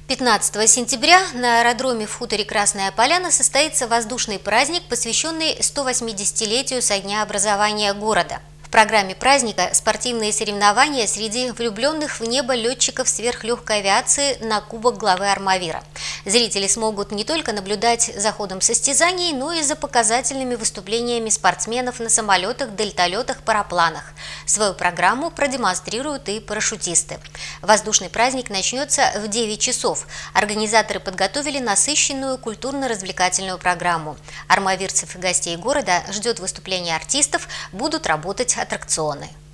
15 сентября на аэродроме в хуторе Красная Поляна состоится воздушный праздник, посвященный 180-летию со дня образования города. В программе праздника спортивные соревнования среди влюбленных в небо летчиков сверхлегкой авиации на Кубок главы Армавира. Зрители смогут не только наблюдать за ходом состязаний, но и за показательными выступлениями спортсменов на самолетах, дельталетах, парапланах. Свою программу продемонстрируют и парашютисты. Воздушный праздник начнется в 9 часов. Организаторы подготовили насыщенную культурно-развлекательную программу. Армавирцев и гостей города ждет выступление артистов, будут работать аттракционы.